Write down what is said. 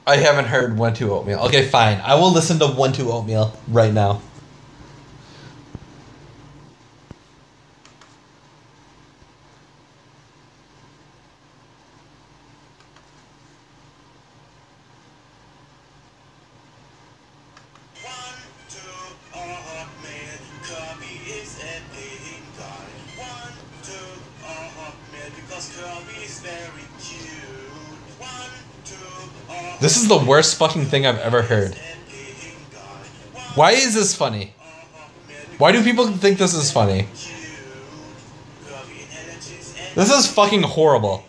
I haven't heard 1-2 Oatmeal. Okay, fine. I will listen to 1-2 Oatmeal right now. This is the worst fucking thing I've ever heard. Why is this funny? Why do people think this is funny? This is fucking horrible.